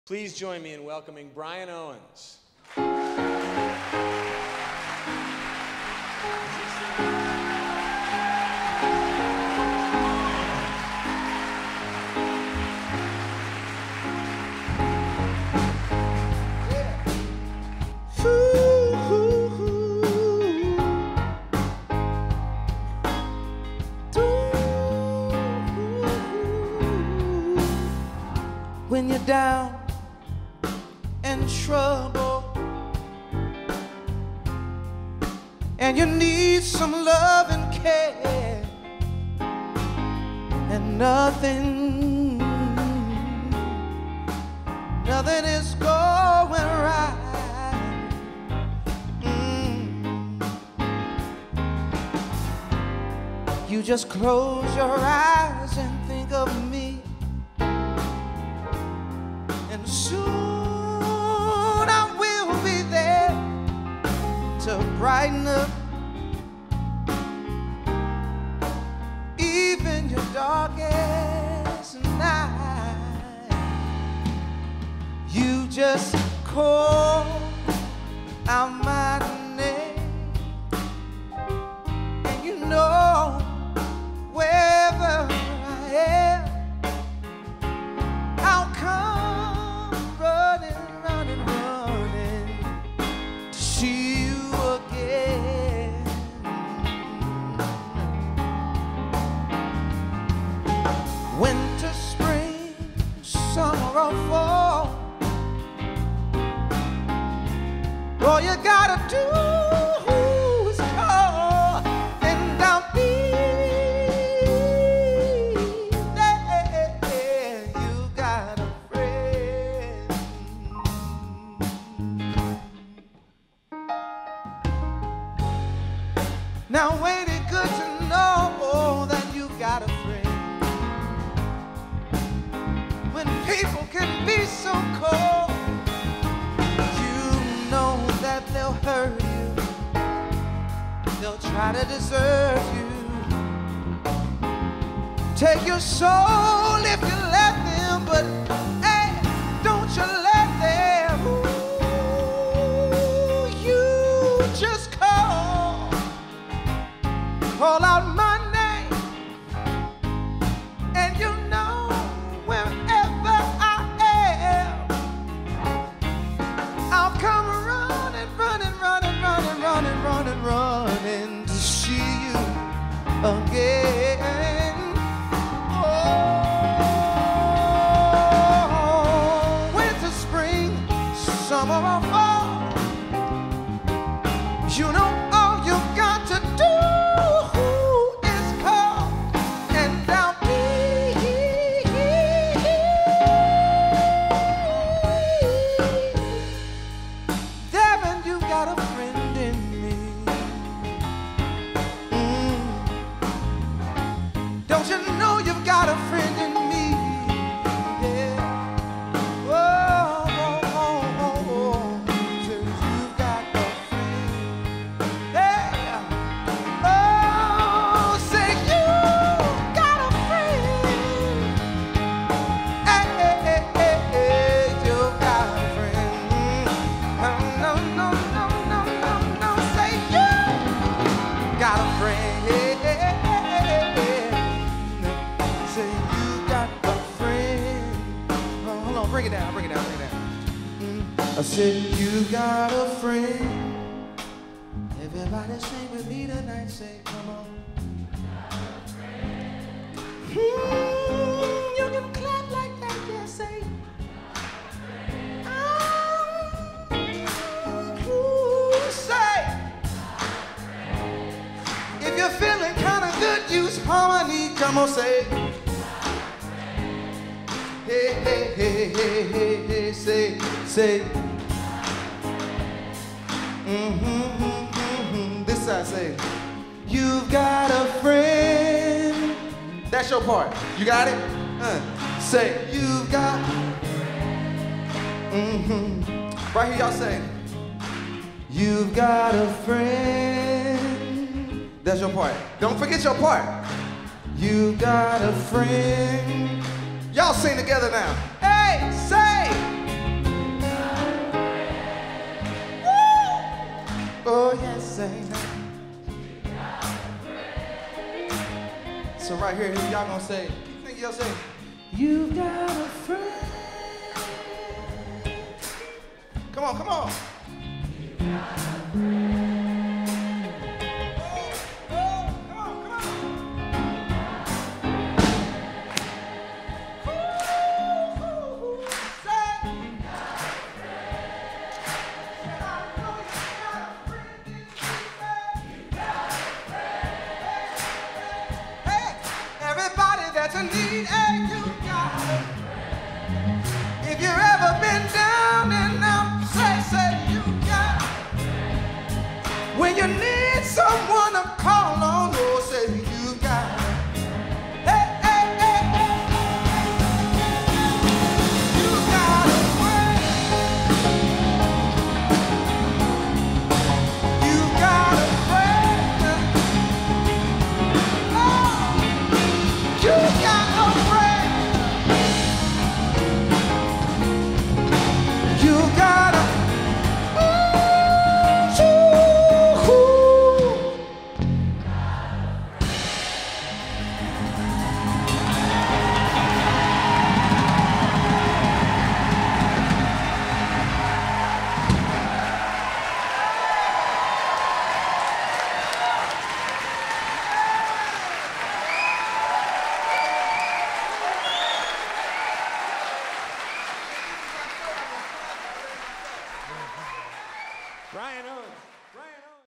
Please join me in welcoming Brian Owens. When you're down in trouble and you need some love and care, and nothing is going right, you just close your eyes and think of me. And soon I will be there to brighten up even your darkest night. You just call out my name, and you know wherever I am, I'll come running to see you again. Winter, spring, summer or fall, all you gotta do is call, and I'll be there. You got a friend. Now ain't it good to know that you got a friend? When people can be so cold, you know that they'll hurt you, they'll try to desert you, take your soul if you let them, but hey, don't you let them. Ooh, you just call out my name, and you know wherever I am, I'll come running to see you again. Oh, winter, spring, summer or fall, you know all you got to do is call, and I'll be there, and you got a friend in me. Don't you know you've got a friend in me? Yeah. Oh, says you've got a friend. Hey. Oh, say you got a friend. Hey, you got a friend. No, say you got a friend. Say you got a friend. Oh, hold on, bring it down. I said you got a friend. Everybody sing with me tonight. Say, come on. You can clap like that, yeah. Say. Say. If you're feeling kind of good, use harmony. Come on, say. Hey, say. This side, say. You've got a friend. That's your part. You got it? Say, you've got. Right here, y'all say. You've got a friend. That's your part. Don't forget your part. You got a friend. Y'all sing together now. Hey, say. right here. Y'all gonna say, you think y'all say, you got a friend. Come on, come on. You got a friend. Oh, come on, come on. Ooh, say, you got a friend. Said, I know you got a friend in Jesus. You got a friend. Hey, everybody that's in need, hey, you got a friend. If you've ever been down,